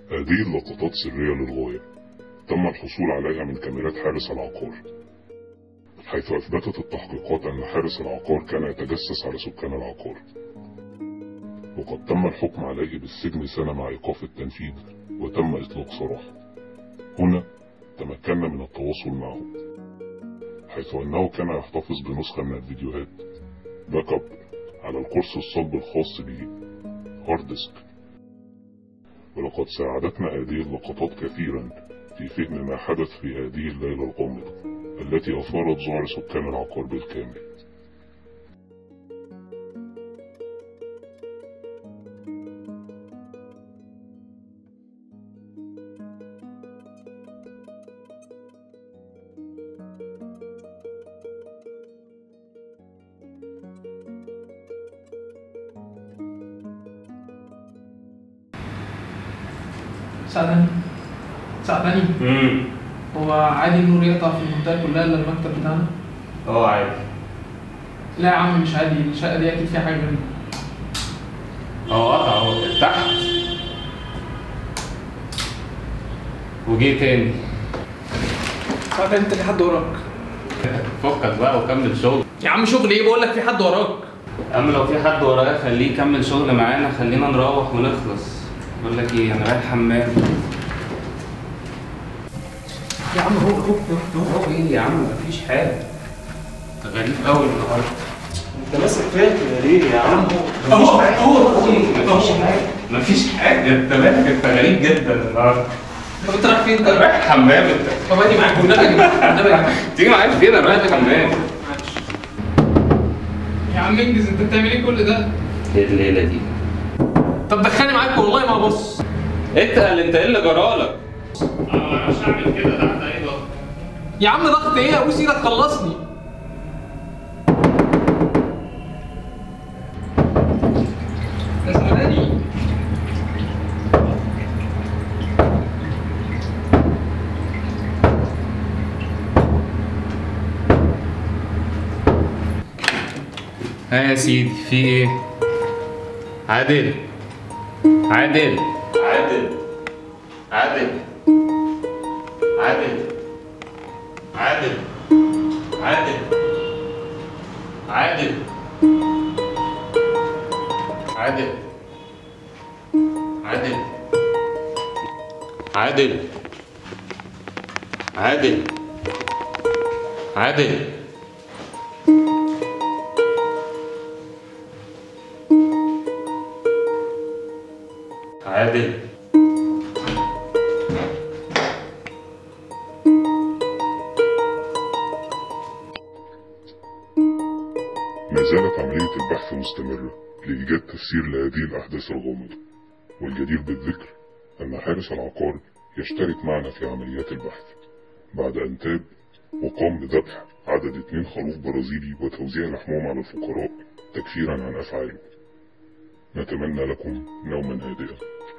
هذه اللقطات سرية للغاية، تم الحصول عليها من كاميرات حارس العقار، حيث أثبتت التحقيقات أن حارس العقار كان يتجسس على سكان العقار، وقد تم الحكم عليه بالسجن سنة مع إيقاف التنفيذ وتم إطلاق سراحه. هنا تمكنا من التواصل معه، حيث أنه كان يحتفظ بنسخة من الفيديوهات باك اب على القرص الصلب الخاص به هارد ديسك، ولقد ساعدتنا هذه اللقطات كثيرا في فهم ما حدث في هذه الليلة الغامضة التي أثارت ذعر سكان العقار بالكامل. ساعدني. هو عادي النور يقطع في المنطقة كلها الا المكتب بتاعنا؟ عادي. لا يا عم مش عادي، الشقة دي أكيد فيها حاجة غريبة. قطع اهو تحت وجي تاني. انت في حد وراك؟ فكك بقى وكمل شغل. يا عم شغل ايه؟ بقول لك في حد وراك. اما لو في حد ورايا خليه يكمل شغل معانا، خلينا نروح ونخلص. بقول لك ايه، انا رايح حمام. يا عم هو ايه يا عم؟ مفيش حاجه. انت غريب قوي النهارده. انت ماسك فيا ليه يا عم؟ مفيش حاجه. انت مالك؟ انت غريب جدا النهارده. طب انت رايح فين؟ انا رايح حمام. انت طب اجي معاك والنبي، اجي معاك. تيجي معايا فين؟ انا رايح حمام. يا عم انجز، انت بتعمل ايه كل ده؟ ايه الليله دي؟ طب دخلني معاك والله ما ابص. اتقل. انت ايه اللي جرالك؟ انا مش هعمل كده تحت اي ضغط. يا عم ضغط ايه؟ ابوس ايدك خلصني. يا زماني. ها يا سيدي، في ايه؟ عادل عادل عادل عادل عادل عادل عادل عادل عادل عادل عادل عادل عادل عادل. ما زالت عملية البحث مستمرة لإيجاد تفسير لهذه الأحداث الغامضة، والجدير بالذكر أن حارس العقار يشترك معنا في عمليات البحث بعد أن تاب وقام بذبح عدد 2 خروف برازيلي وتوزيع لحمهم على الفقراء تكفيرا عن أفعاله. نتمنى لكم نوما هادئا.